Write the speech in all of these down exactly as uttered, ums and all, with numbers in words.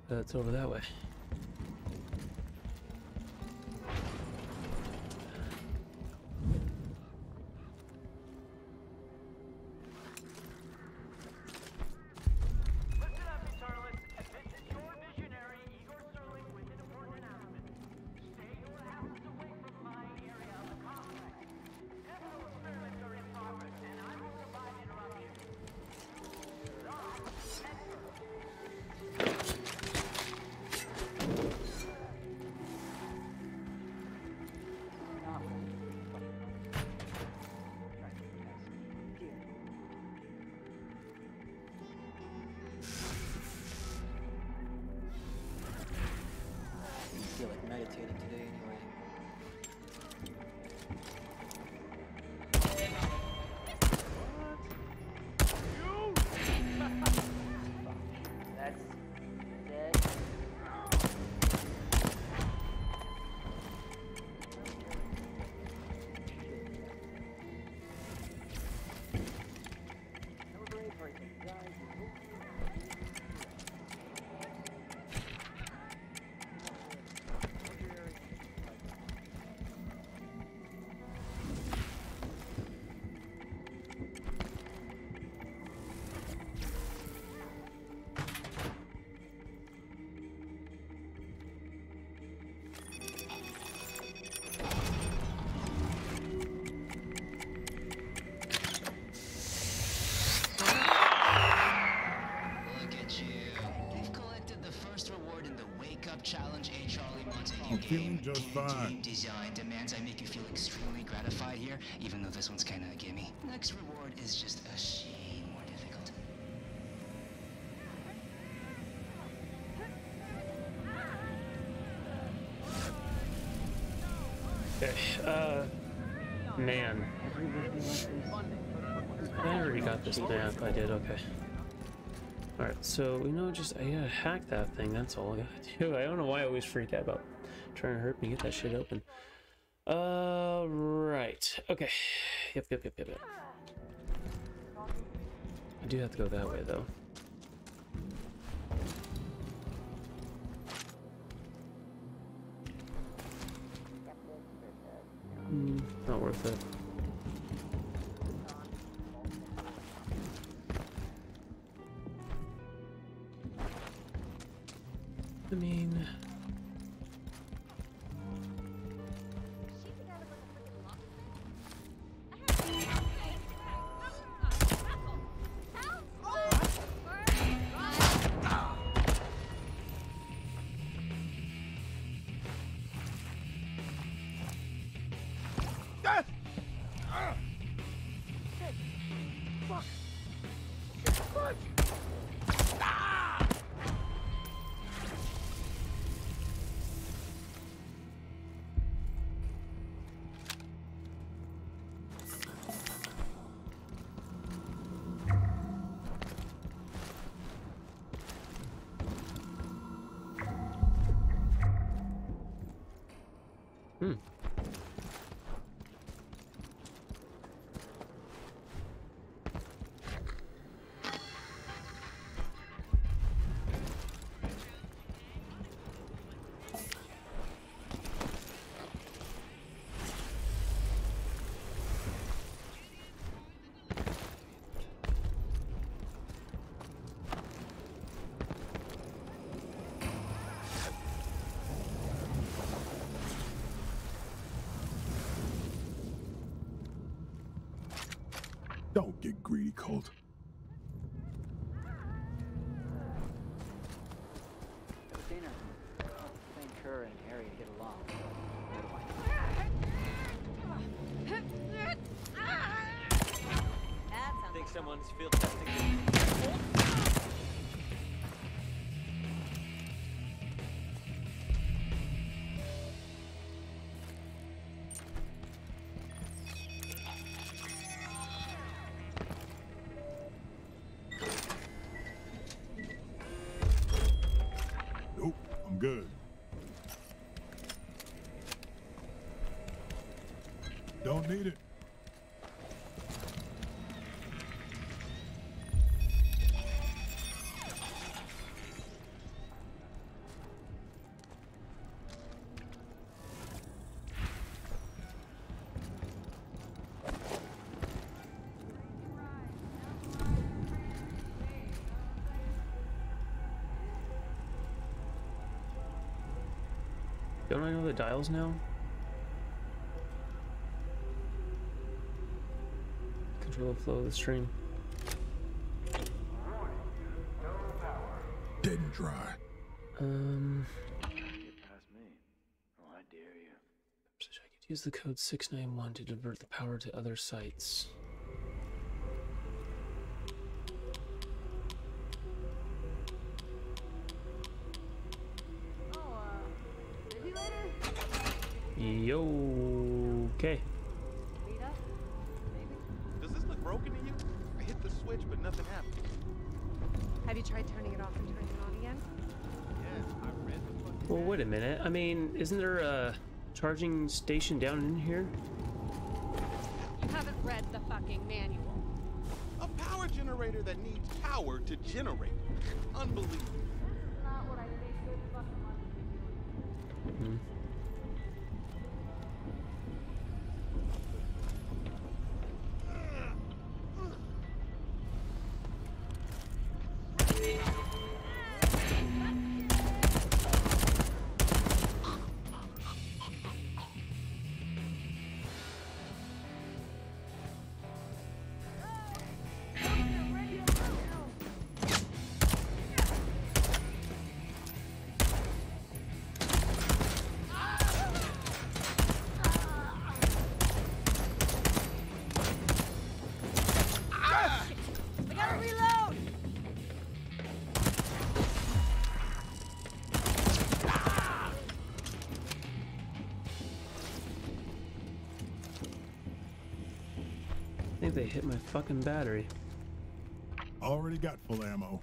That's over that way. I'm feeling just fine. Design demands I make you feel extremely gratified here, even though this one's kind of a gimme. Next reward is just a shade more difficult. Okay, uh, man. I already got this map, I did, okay. Alright, so, you know, just, I gotta hack that thing, that's all I gotta do. I don't know why I always freak out about trying to hurt me, get that shit open. Uh, right, okay. Yep, yep, yep, yep, yep. I do have to go that way, though. Mm, not worth it. I mean... Hmm. Don't get greedy, Colt. Dana, think Kerr and Harry get along. I think someone's field testing. Nope, I'm good. Don't need it. Don't I know the dials now? Control the flow of the stream. Dead and dry. Um, Get past me. Oh, I dare you. I could use the code six nine one to divert the power to other sites. Oh, uh, busy later? Yo, okay. Meet up? Maybe? Does this look broken to you? I hit the switch, but nothing happened. Have you tried turning it off and turning it on again? Yes, I read the fucking Well, wait a minute. I mean, isn't there a charging station down in here? You haven't read the fucking manual. a power generator that needs power to generate. Unbelievable. Not what I think good fucking money to be doing. Hmm. I gotta reload! I think they hit my fucking battery. Already got full ammo.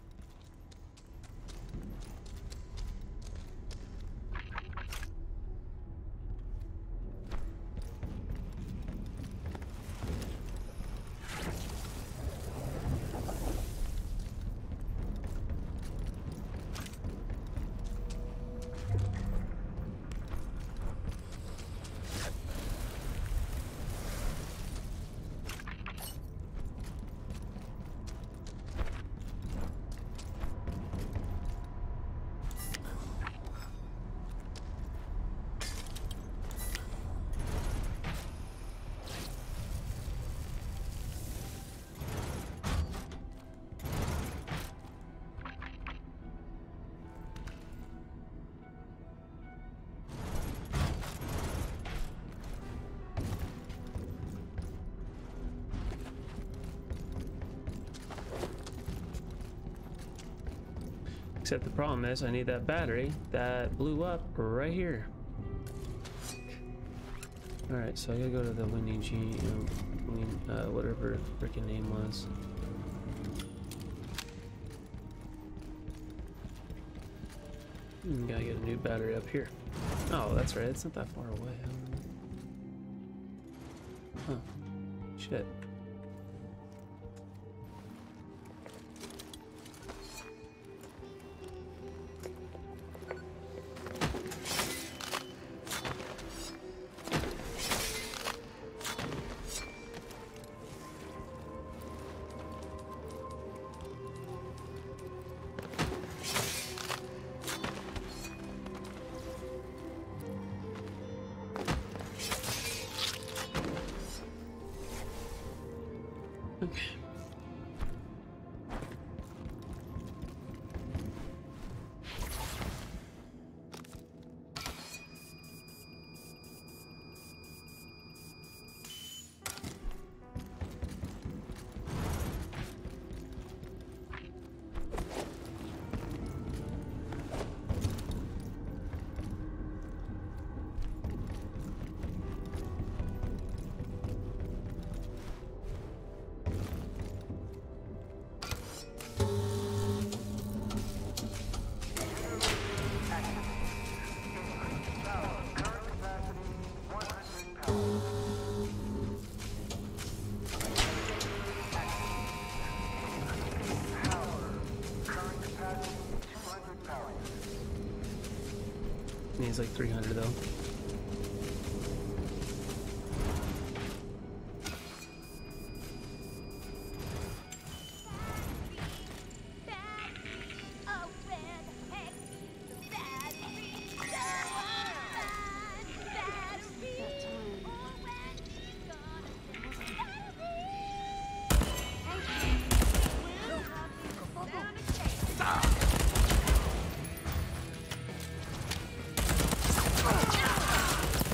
Except the problem is I need that battery that blew up right here. Alright, so I gotta go to the Windy G, you know, Win, uh, whatever the freaking name was. Hmm, gotta get a new battery up here. Oh, that's right, it's not that far away. Huh. Shit. Okay. Needs like three hundred though.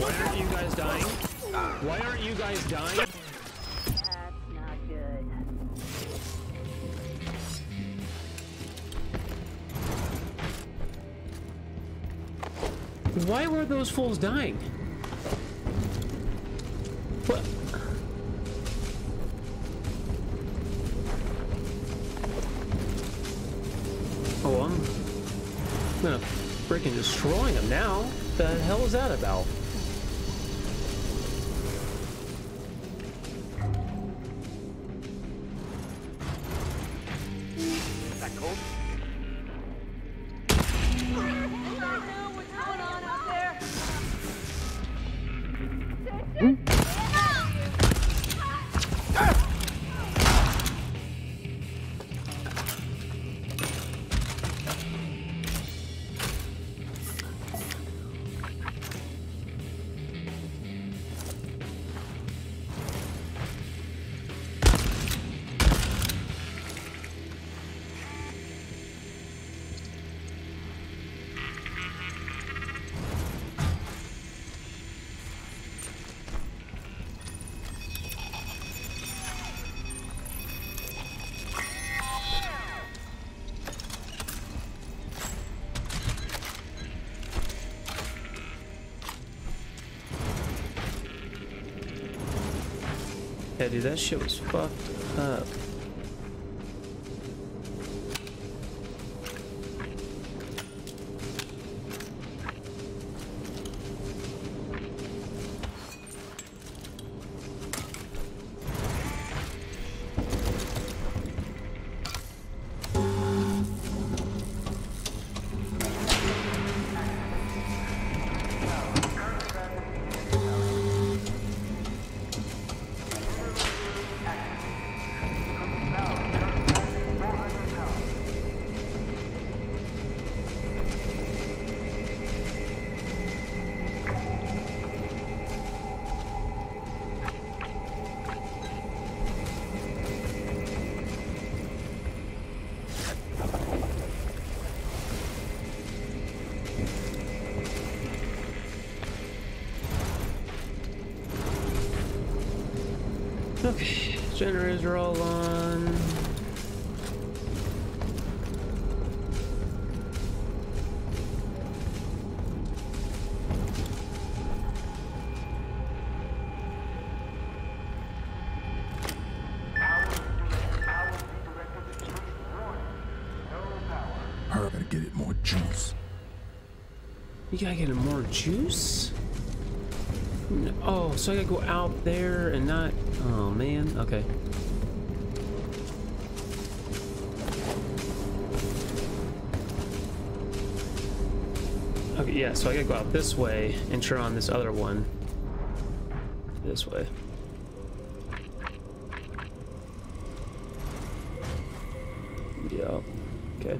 Why aren't you guys dying? Why aren't you guys dying? That's not good. Why were those fools dying? What? Oh, I'm gonna freaking destroy them now. The hell is that about? Is that Colt? What's going on out there? Yeah, dude, that shit was fucked up. Okay, generators are all on. I gotta get it more juice. You gotta get more juice? No, oh, so I gotta go out there and not... Oh, man. Okay. Okay, yeah, so I gotta go out this way and turn on this other one. This way. Yeah. Okay.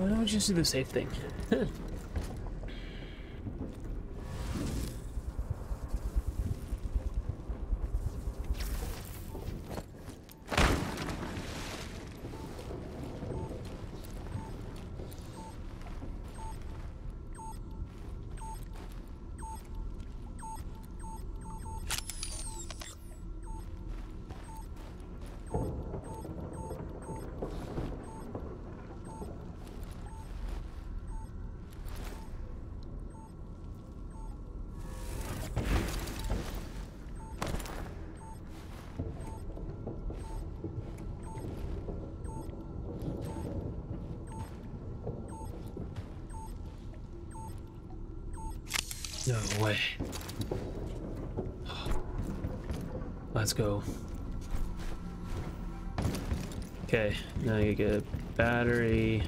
why don't we just do the safe thing? No way. Let's go. Okay, now you get a battery.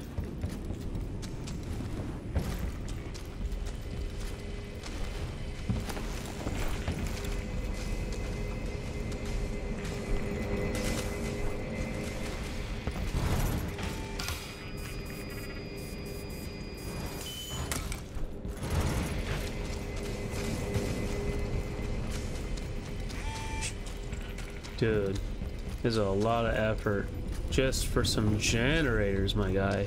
Dude, there's a lot of effort just for some generators, my guy.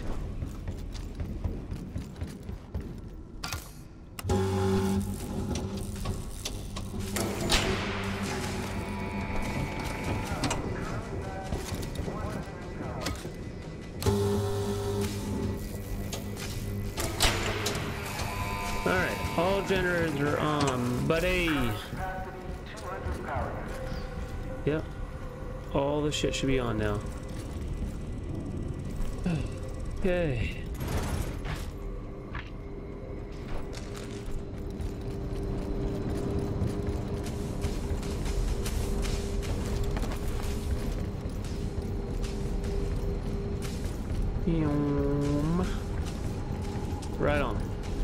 Alright, all generators are on, buddy. Yep. All the shit should be on now. Okay. Right on.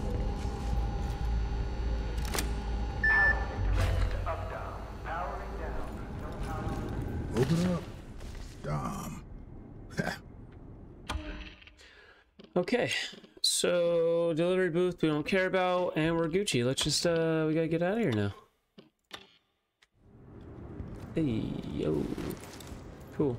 Open up. Dom. Okay, so delivery booth we don't care about, and we're Gucci. Let's just uh we gotta get out of here now. Hey yo. Cool.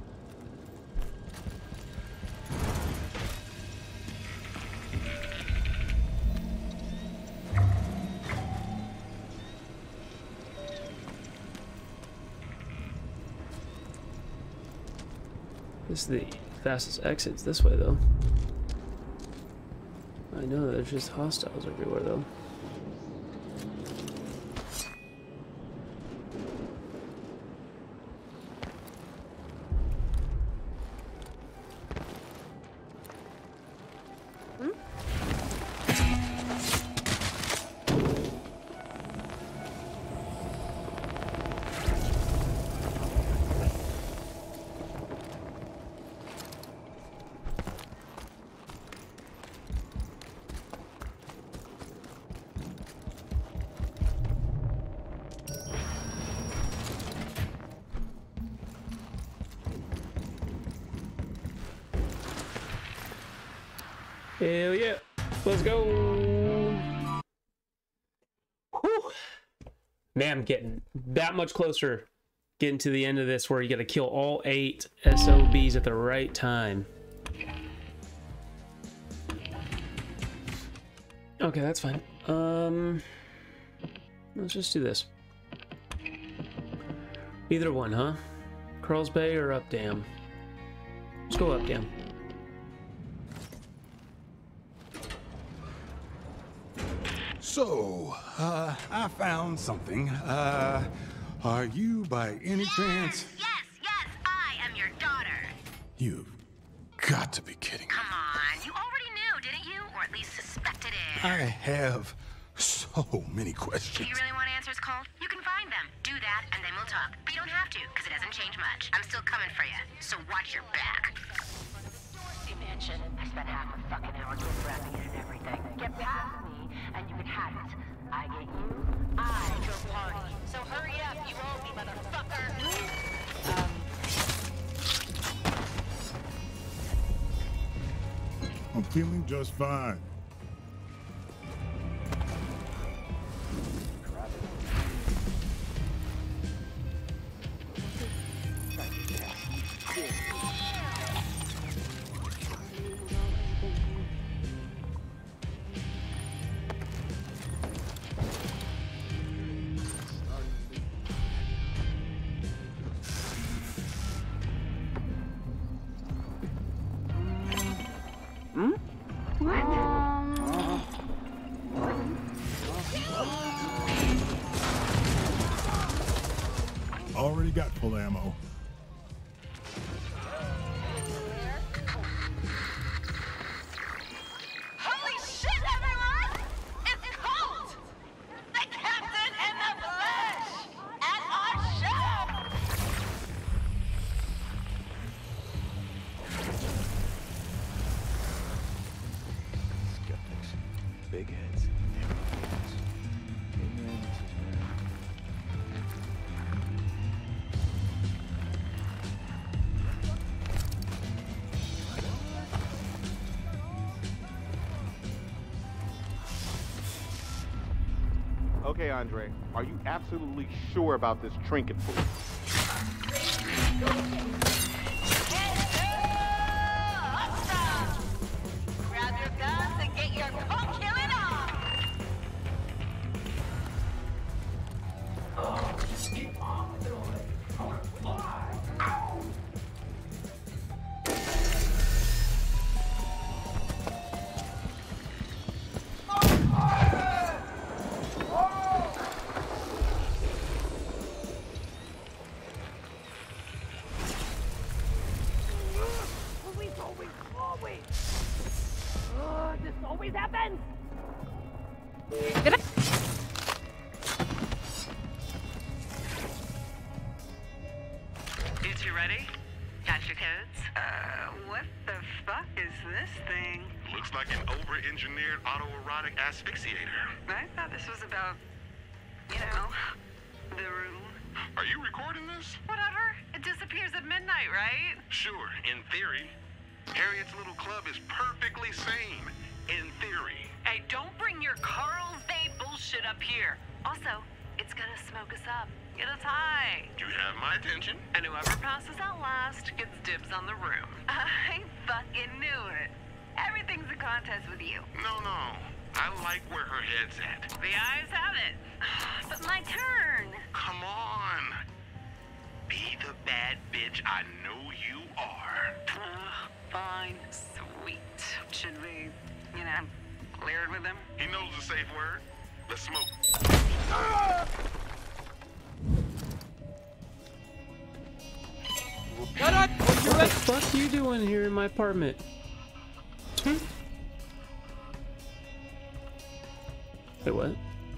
This is the fastest exits this way, though. I know there's just hostiles everywhere, though. Hell yeah. Let's go. Whew. Man, I'm getting that much closer. Getting to the end of this where you gotta kill all eight S O Bs at the right time. Okay, that's fine. Um, let's just do this. Either one, huh? Carl's Bay or Up Dam? Let's go Up Dam. So, uh, I found something. Uh, are you by any chance? Yes, yes, I am your daughter. You've got to be kidding me. Come on, you already knew, didn't you? Or at least suspected it. I have so many Do questions. you really want answers, Colt? You can find them. Do that, and then we'll talk. But you don't have to, because it doesn't change much. I'm still coming for you, so watch your back. Mansion. I spent half a fucking hour gift-wrapping it and everything. Get past me, and you can have it. I get you, I drove party. So hurry up, you owe me, motherfucker. Um... I'm feeling just fine. Already got full ammo. Holy shit, everyone! It's Colt! The captain in the flesh! At our show! Skeptics. Big heads. Amen. Okay, Andre, are you absolutely sure about this trinket fool? Grab your guns and get your coke killing on! Always, always, always. Uh, this always happens. You two ready? Got your codes? Uh, what the fuck is this thing? Looks like an over-engineered autoerotic asphyxiator. I thought this was about, you know, the room. Are you recording this? Whatever. It disappears at midnight, right? Sure, in theory. Harriet's little club is perfectly sane, in theory. Hey, don't bring your Carl's Day bullshit up here. Also, it's gonna smoke us up. Get us high. You have my attention. And whoever passes out last gets dibs on the room. I fucking knew it. Everything's a contest with you. No, no. I like where her head's at. The eyes have it. But my turn. Come on. Be the bad bitch I know you are. Uh, fine. Sweet. Should we, you know, clear it with him? He knows the safe word. Let's smoke. Shut up! What the fuck are you doing here in my apartment? Hmm? Wait, what?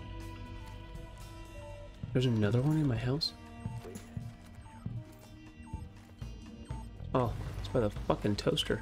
There's another one in my house? Oh, it's by the fucking toaster.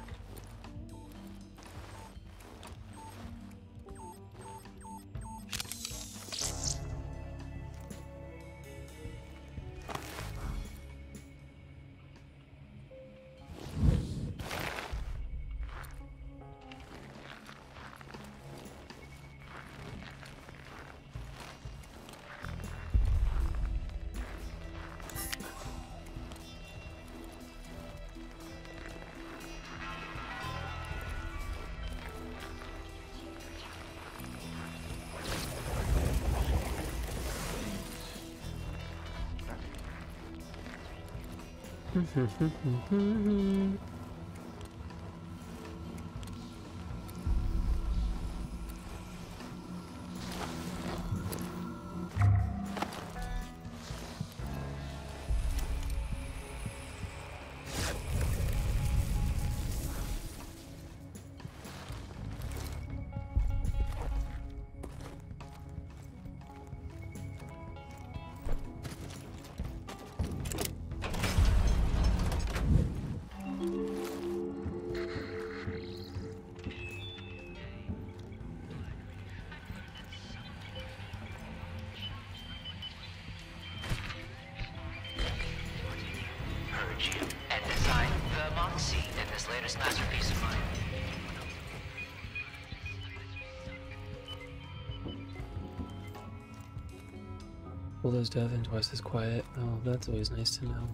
Well, those deaf and twice as quiet. Oh, that's always nice to know.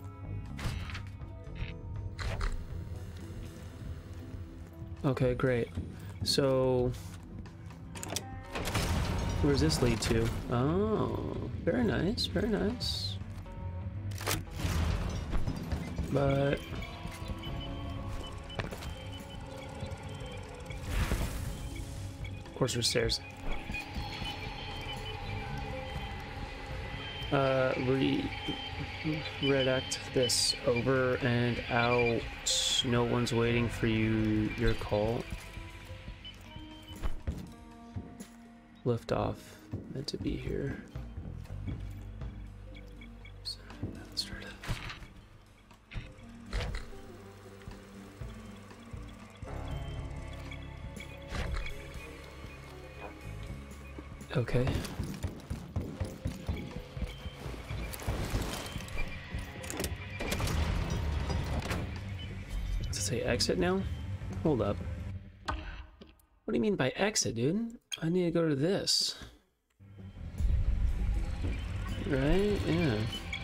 Okay, great. So, where does this lead to? Oh, very nice, very nice. But of course, there's stairs. Uh, re redact this over and out. No one's waiting for you. Your call. Lift off. Meant to be here. So, let's try to. Okay. Say exit now? Hold up. What do you mean by exit, dude? I need to go to this. Right? Yeah.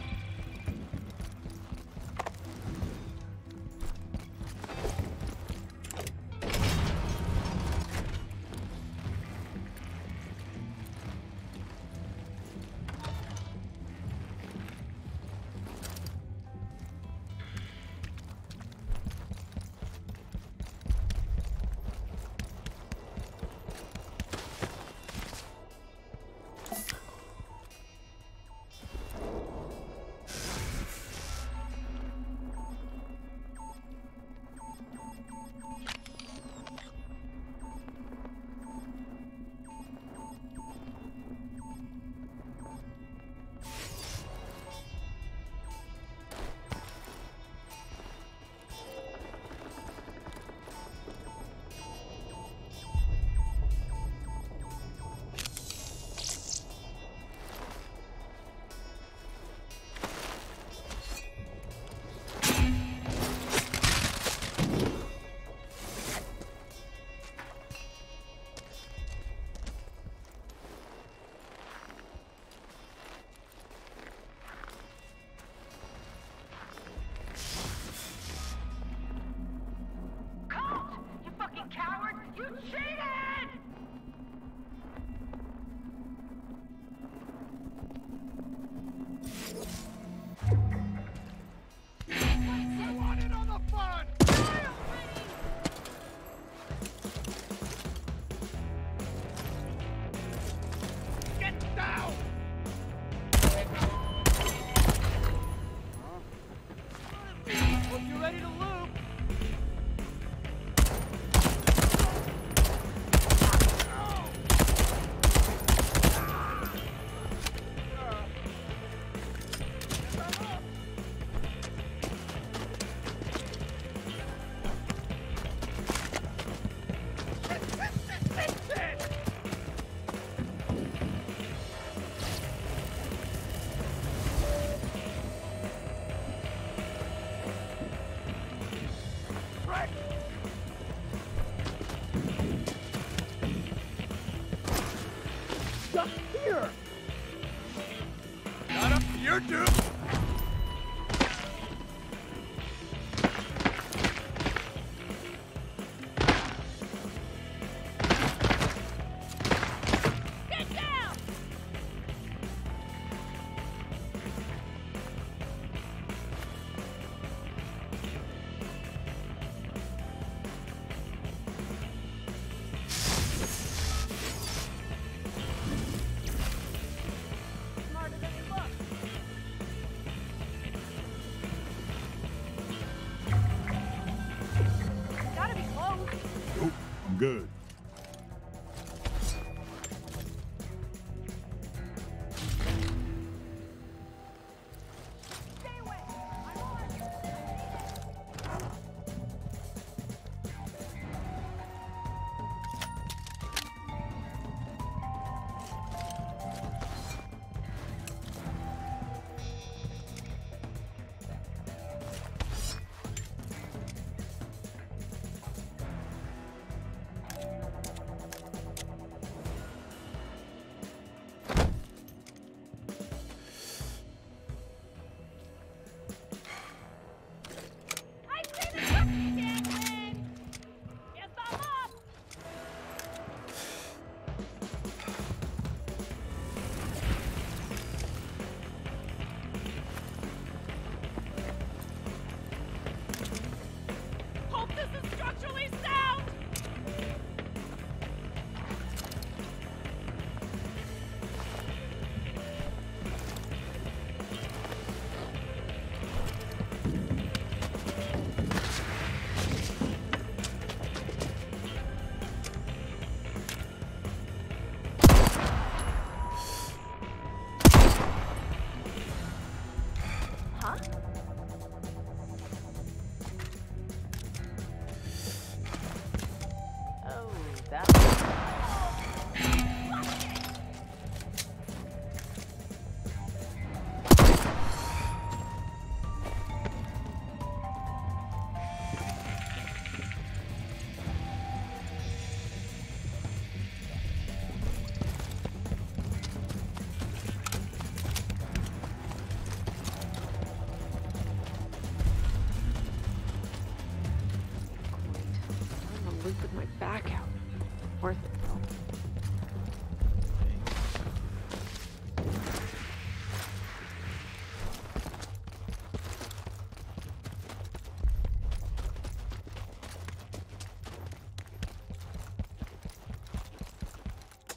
Good.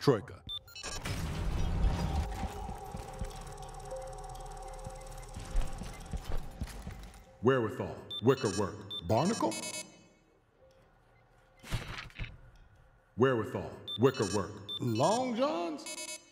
Troika. Wherewithal. Wicker work. Barnacle? Wherewithal. Wicker work. Long Johns?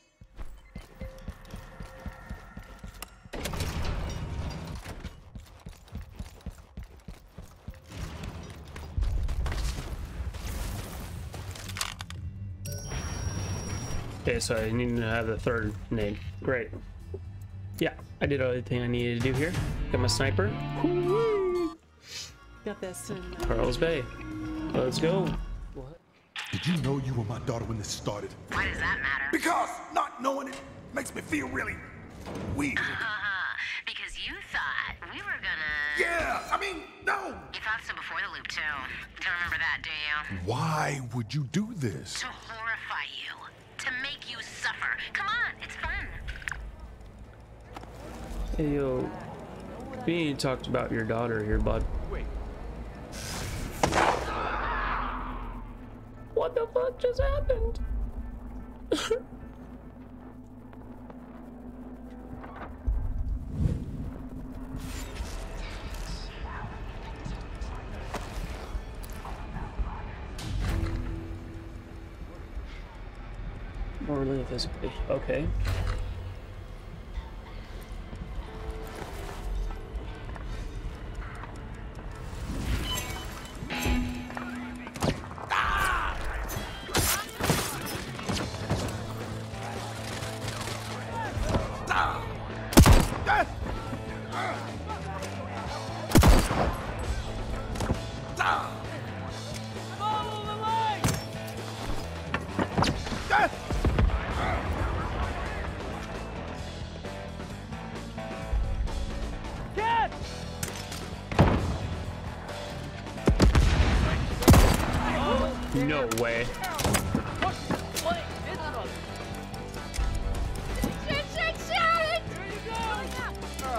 Okay, so I need to have the third name. Great. Yeah, I did everything I needed to do here. Got my sniper. Got this in Carl's Bay. Let's go. What? Did you know you were my daughter when this started? Why does that matter? Because not knowing it makes me feel really weird. Because you thought we were gonna... Yeah, I mean, no! You thought so before the loop, too. Don't remember that, do you? Why would you do this? To horrify you. To make you suffer. Come on, it's fun. Hey, yo. We talked about your daughter here, bud. Wait. What the fuck just happened? Morally, physically. Okay. No way. Shit, shit, shit! Here you go!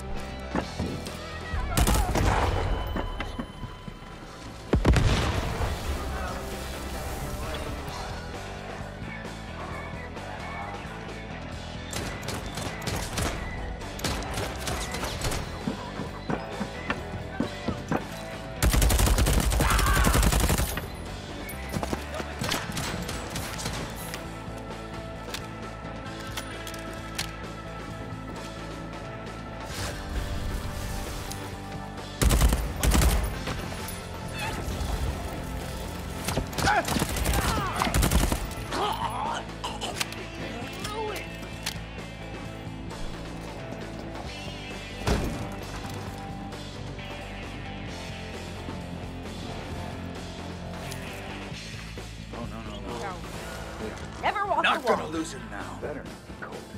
Never walk Not alone. gonna lose him now. Better not, Colt.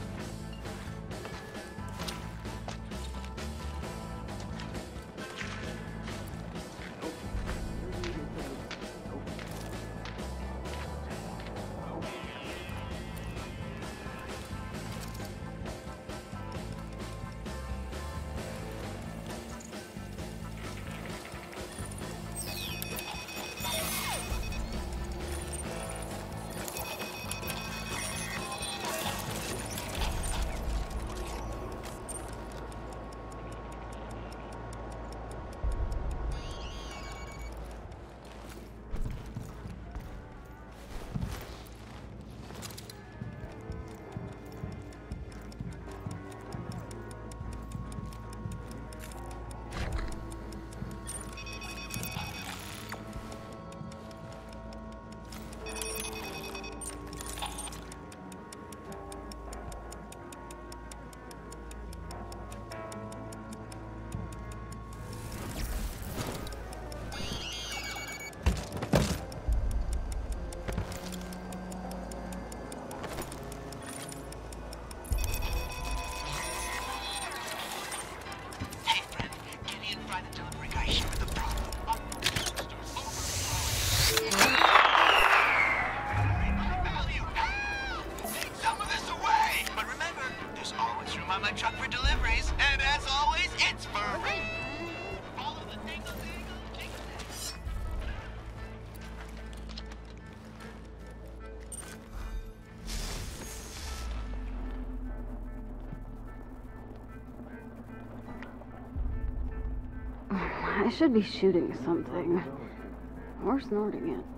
I should be shooting something. Or snorting it.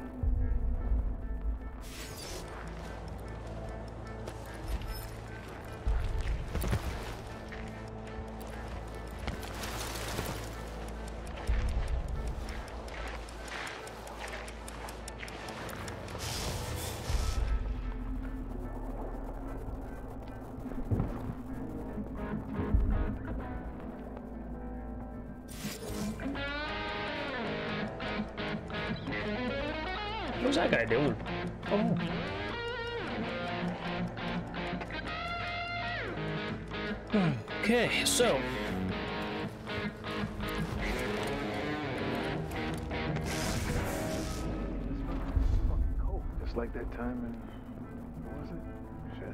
What's that guy doing? Oh. Okay, so. Colt, just like that time in. What was it? Shit.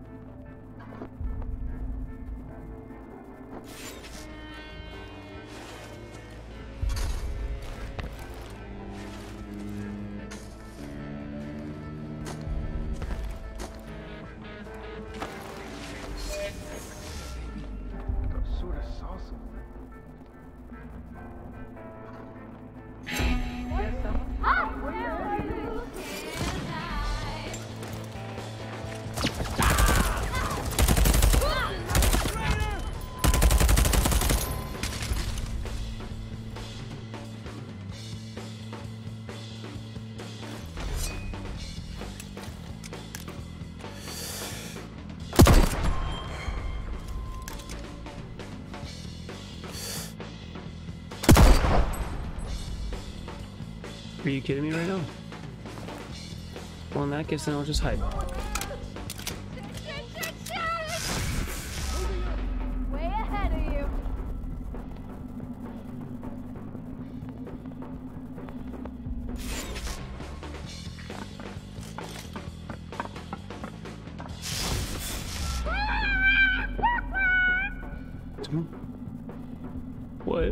Are you kidding me right now? Well, in that case, then I'll just hide. Way ahead of you. What?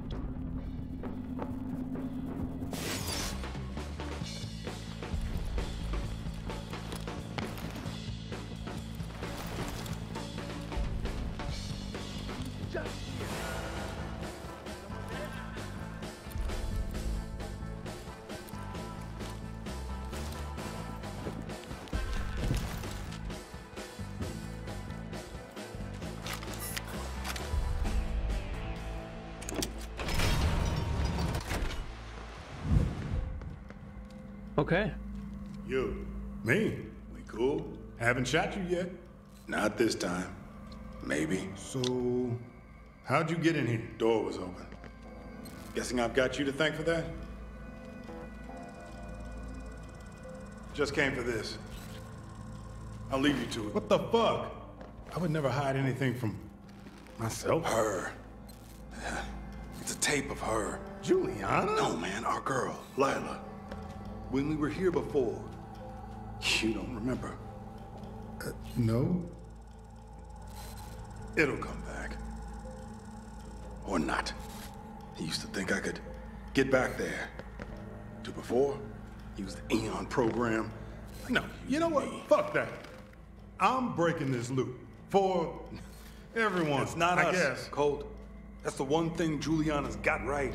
Okay. You, me, we cool? Haven't shot you yet. Not this time. Maybe. So, how'd you get in here? Door was open. Guessing I've got you to thank for that? Just came for this. I'll leave you to it. What the fuck? I would never hide anything from myself. Her. It's a tape of her. Juliana? No, man, our girl, Lila. When we were here before. You don't remember. Uh, no. It'll come back. Or not. He used to think I could get back there. To before, use the Eon program. No, you know what? Fuck that. I'm breaking this loop. For everyone. It's not I us, guess. Colt. That's the one thing Juliana's got right.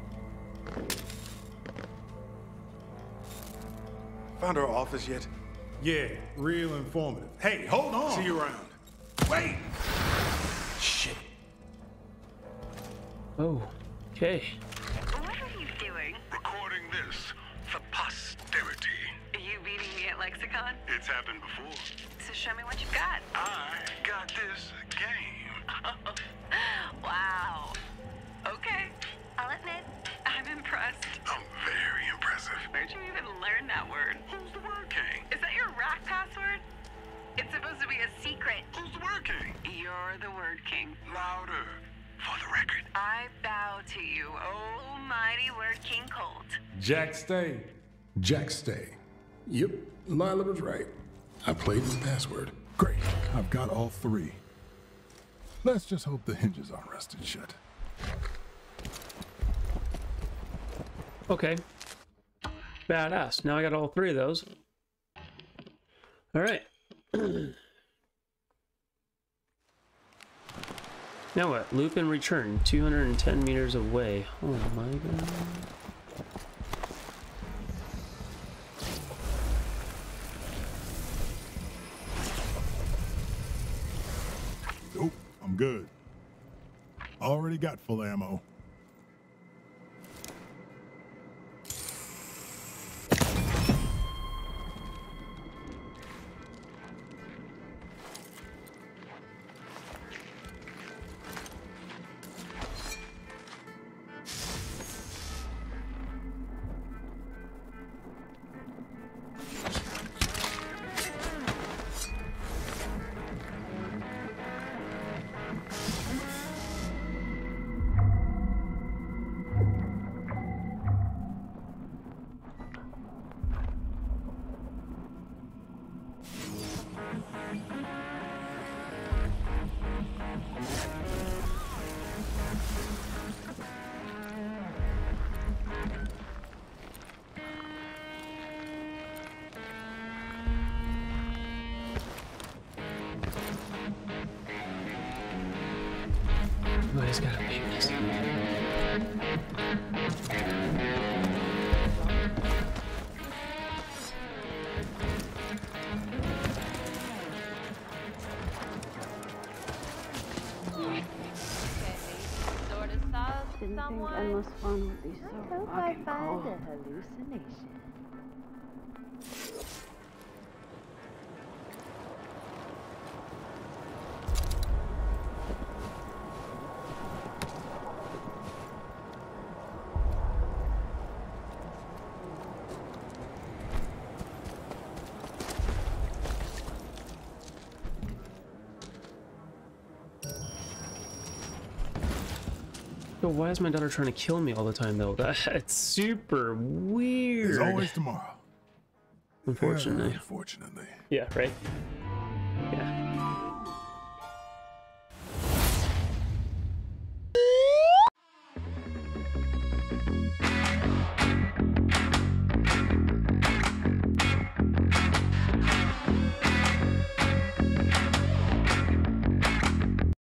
Found her office yet? Yeah, real informative. Hey, hold on. See you around. Wait! Shit. Oh, okay. What are you doing? Recording this for posterity. Are you beating me at Lexicon? It's happened before. So show me what you've got. I got this game. Wow. Okay. I'll admit, I'm impressed. I'm very impressive. Where'd you even learn that word? Who's the word king? Is that your rack password? It's supposed to be a secret. Who's the word king? You're the word king. Louder, for the record. I bow to you, almighty word king Colt. Jack stay. Jack stay. Yep, Lila was right. I played his password. Great, I've got all three. Let's just hope the hinges aren't rusted shut. Okay. Badass. Now I got all three of those. All right. Now what? Loop and return. two hundred ten meters away. Oh my god. Nope, I'm good. Already got full ammo. Everybody's got a weakness. Didn't think endless fun would be so fucking cold. A hallucination. Yo, why is my daughter trying to kill me all the time, though? That's super weird. There's always tomorrow. Unfortunately. Uh, unfortunately. Yeah, right?